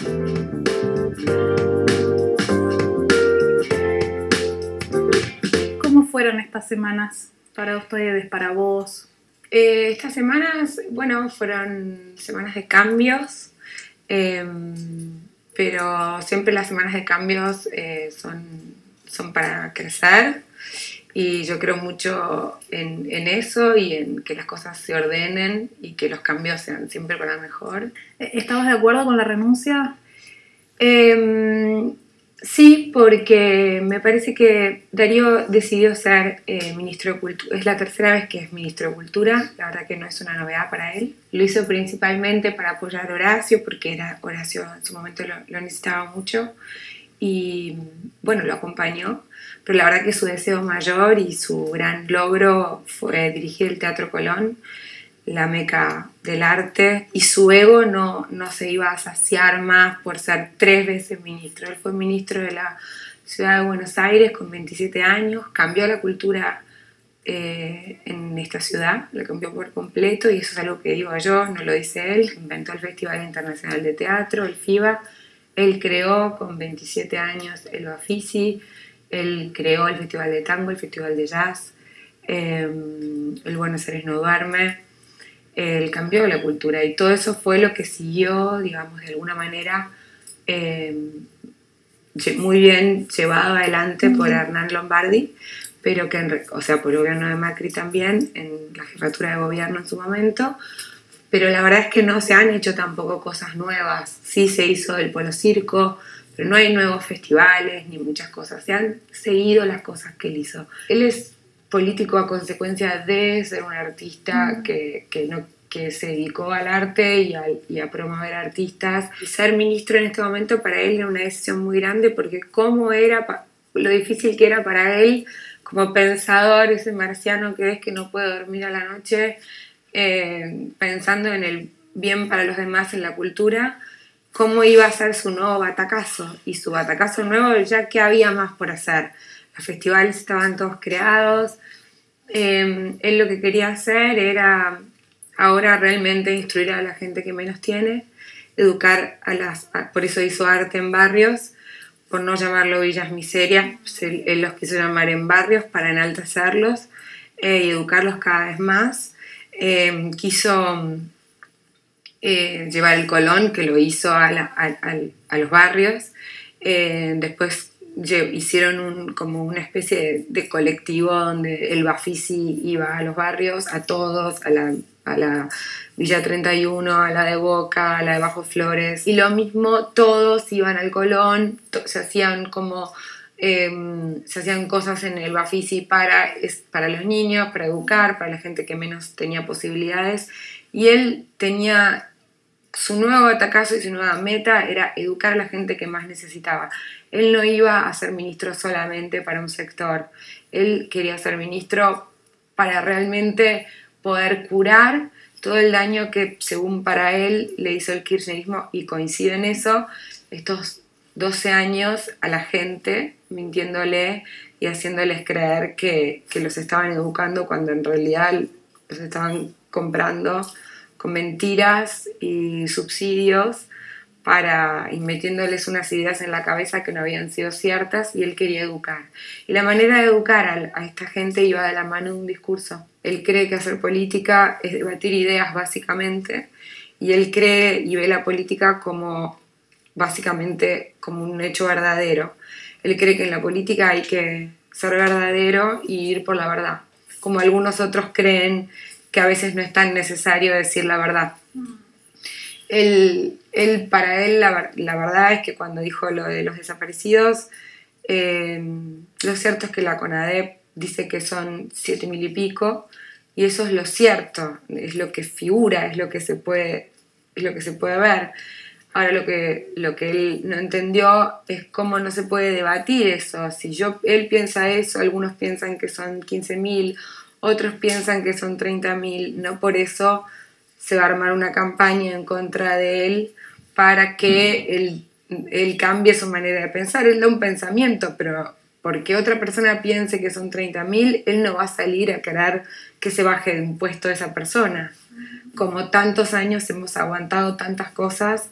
¿Cómo fueron estas semanas para ustedes, para vos? Estas semanas, bueno, fueron semanas de cambios, pero siempre las semanas de cambios son para crecer y yo creo mucho en eso y en que las cosas se ordenen y que los cambios sean siempre para mejor. ¿Estabas de acuerdo con la renuncia? Sí, porque me parece que Darío decidió ser ministro de Cultura. Es la tercera vez que es ministro de Cultura. La verdad que no es una novedad para él. Lo hizo principalmente para apoyar a Horacio, porque Horacio en su momento lo necesitaba mucho. Y bueno, lo acompañó. Pero la verdad que su deseo mayor y su gran logro fue dirigir el Teatro Colón, la meca del arte, y su ego no se iba a saciar más por ser 3 veces ministro. Él fue ministro de la ciudad de Buenos Aires con 27 años, cambió la cultura en esta ciudad, la cambió por completo, y eso es algo que digo yo, no lo dice él. Inventó el Festival Internacional de Teatro, el FIBA. Él creó con 27 años el Bafisi, él creó el Festival de Tango, el Festival de Jazz, el Buenos Aires no duerme. El cambio de la cultura, y todo eso fue lo que siguió, digamos, de alguna manera muy bien llevado adelante por Hernán Lombardi, pero que, o sea, por el gobierno de Macri también, en la jefatura de gobierno en su momento, pero la verdad es que no se han hecho tampoco cosas nuevas. Sí se hizo el Polo Circo, pero no hay nuevos festivales ni muchas cosas, se han seguido las cosas que él hizo. Él es político a consecuencia de ser un artista que se dedicó al arte y a promover artistas. Y ser ministro en este momento para él era una decisión muy grande, porque lo difícil que era para él como pensador, ese marciano que es que no puede dormir a la noche pensando en el bien para los demás en la cultura, cómo iba a ser su nuevo batacazo. Y su batacazo nuevo, ya que había más por hacer. Los festivales estaban todos creados. Él lo que quería hacer era ahora realmente instruir a la gente que menos tiene, educar por eso hizo arte en barrios, por no llamarlo villas miserias. Él los quiso llamar en barrios para enaltecerlos y educarlos cada vez más. Quiso llevar el Colón, que lo hizo a los barrios. Después hicieron como una especie de colectivo donde el Bafisi iba a los barrios, a todos, a la Villa 31, a la de Boca, a la de Bajo Flores, y lo mismo, todos iban al Colón, se hacían cosas en el Bafisi para los niños, para educar, para la gente que menos tenía posibilidades, y él tenía su nuevo batacazo y su nueva meta era educar a la gente que más necesitaba. Él no iba a ser ministro solamente para un sector, él quería ser ministro para realmente poder curar todo el daño que, según para él, le hizo el kirchnerismo, y coincide en eso, estos 12 años a la gente, mintiéndole y haciéndoles creer que los estaban educando cuando en realidad los estaban comprando con mentiras y subsidios y metiéndoles unas ideas en la cabeza que no habían sido ciertas, y él quería educar. Y la manera de educar a esta gente iba de la mano de un discurso. Él cree que hacer política es debatir ideas, básicamente, y él cree y ve la política como básicamente como un hecho verdadero. Él cree que en la política hay que ser verdadero y ir por la verdad, como algunos otros creen que a veces no es tan necesario decir la verdad. Para él la verdad es que cuando dijo lo de los desaparecidos, lo cierto es que la CONADEP dice que son 7.000 y pico, y eso es lo cierto, es lo que figura, es lo que se puede ver. Ahora lo que él no entendió es cómo no se puede debatir eso. Si él piensa eso, algunos piensan que son 15.000, otros piensan que son 30.000, no por eso se va a armar una campaña en contra de él para que él cambie su manera de pensar. Él da un pensamiento, pero porque otra persona piense que son 30.000, él no va a salir a querer que se baje de impuesto a esa persona. Como tantos años hemos aguantado tantas cosas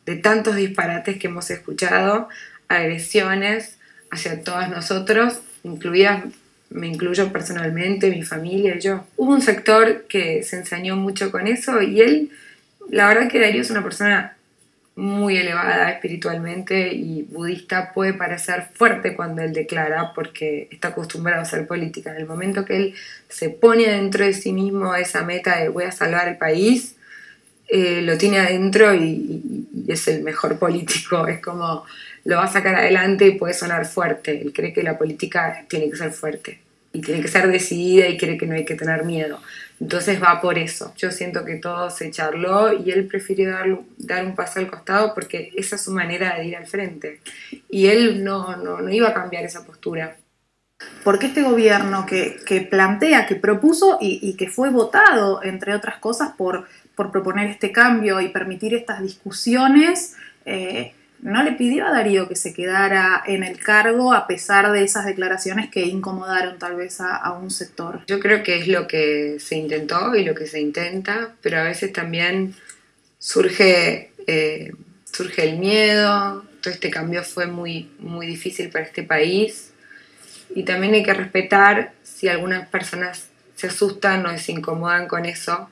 de tantos disparates que hemos escuchado, agresiones hacia todas nosotros, incluidas, me incluyo personalmente, mi familia y yo. Hubo un sector que se ensañó mucho con eso y él, la verdad que Darío es una persona muy elevada espiritualmente y budista, puede parecer fuerte cuando él declara porque está acostumbrado a hacer política. En el momento que él se pone dentro de sí mismo esa meta de voy a salvar el país, lo tiene adentro y es el mejor político, es como lo va a sacar adelante y puede sonar fuerte. Él cree que la política tiene que ser fuerte y tiene que ser decidida y cree que no hay que tener miedo. Entonces va por eso. Yo siento que todo se charló y él prefirió dar un paso al costado porque esa es su manera de ir al frente. Y él no iba a cambiar esa postura. Porque este gobierno que plantea, que propuso y que fue votado, entre otras cosas, por proponer este cambio y permitir estas discusiones, no le pidió a Darío que se quedara en el cargo a pesar de esas declaraciones que incomodaron tal vez a un sector. Yo creo que es lo que se intentó y lo que se intenta, pero a veces también surge el miedo. Todo este cambio fue muy, muy difícil para este país y también hay que respetar si algunas personas se asustan o se incomodan con eso,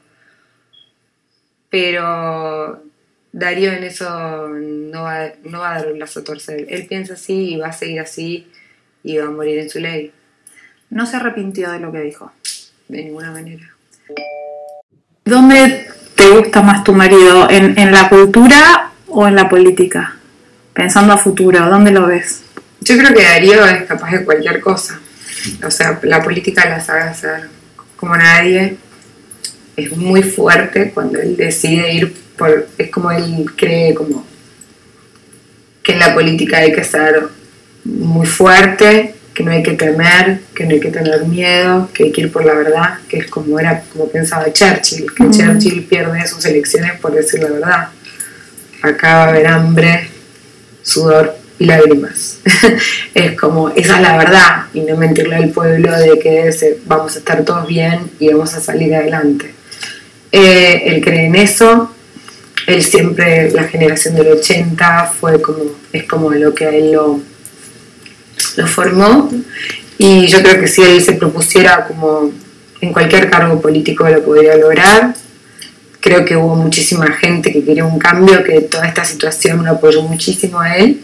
pero Darío en eso no va a dar un lazo a torcer. Él piensa así y va a seguir así y va a morir en su ley. No se arrepintió de lo que dijo. De ninguna manera. ¿Dónde te gusta más tu marido? ¿En la cultura o en la política? Pensando a futuro, ¿dónde lo ves? Yo creo que Darío es capaz de cualquier cosa. O sea, la política la sabe hacer como nadie. Es muy fuerte cuando él decide ir por... Es como él cree como que en la política hay que ser muy fuerte, que no hay que temer, que no hay que tener miedo, que hay que ir por la verdad, que es como pensaba Churchill, que Churchill pierde sus elecciones por decir la verdad. Acá va a haber hambre, sudor y lágrimas. Es como, esa es la verdad, y no mentirle al pueblo de que vamos a estar todos bien y vamos a salir adelante. Él cree en eso. Él siempre, la generación del 80 es como lo que a él lo formó, y yo creo que si él se propusiera como en cualquier cargo político lo podría lograr. Creo que hubo muchísima gente que quería un cambio, que toda esta situación lo apoyó muchísimo a él.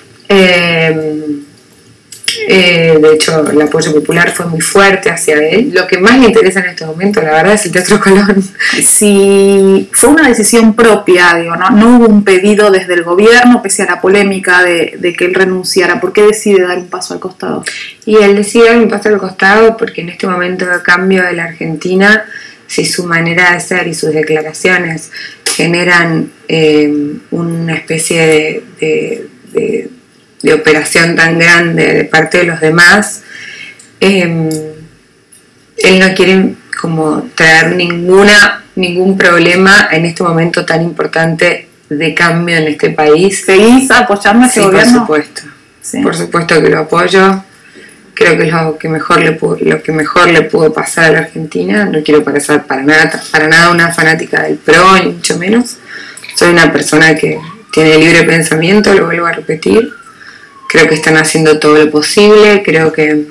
De hecho, el apoyo popular fue muy fuerte hacia él. Lo que más le interesa en este momento, la verdad, es el Teatro Colón. Si fue una decisión propia, digo, no hubo un pedido desde el gobierno, pese a la polémica de que él renunciara. ¿Por qué decide dar un paso al costado? Y él decide dar un paso al costado porque en este momento de cambio de la Argentina, si su manera de ser y sus declaraciones generan una especie de operación tan grande de parte de los demás, él no quiere como traer ningún problema en este momento tan importante de cambio en este país. ¿Seguís apoyando a ese gobierno? Por supuesto. Sí. Por supuesto que lo apoyo. Creo que es lo que mejor le pudo pasar a la Argentina. No quiero parecer para nada una fanática del PRO, ni mucho menos. Soy una persona que tiene libre pensamiento, lo vuelvo a repetir. Creo que están haciendo todo lo posible. Creo que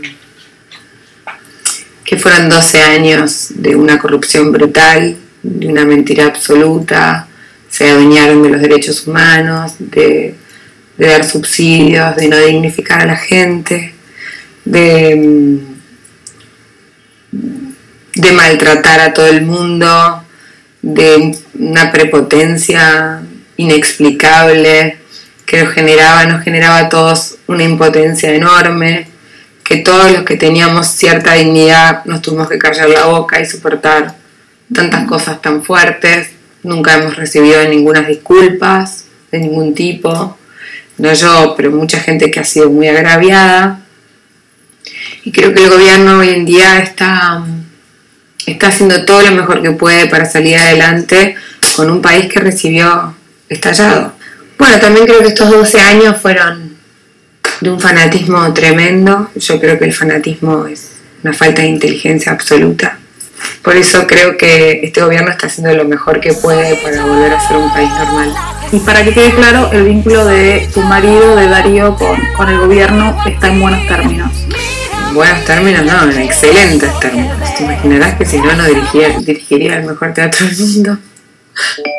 fueron 12 años de una corrupción brutal, de una mentira absoluta. Se adueñaron de los derechos humanos, de dar subsidios, de no dignificar a la gente, de maltratar a todo el mundo, de una prepotencia inexplicable que nos generaba a todos una impotencia enorme, que todos los que teníamos cierta dignidad nos tuvimos que callar la boca y soportar tantas cosas tan fuertes. Nunca hemos recibido ninguna disculpas de ningún tipo, no yo, pero mucha gente que ha sido muy agraviada. Y creo que el gobierno hoy en día está haciendo todo lo mejor que puede para salir adelante con un país que recibió estallado. Bueno, también creo que estos 12 años fueron de un fanatismo tremendo. Yo creo que el fanatismo es una falta de inteligencia absoluta. Por eso creo que este gobierno está haciendo lo mejor que puede para volver a ser un país normal. Y para que quede claro, el vínculo de tu marido, de Darío, con el gobierno está en buenos términos. Buenos términos, no, en excelentes términos. Te imaginarás que si no, no dirigiría el mejor teatro del mundo.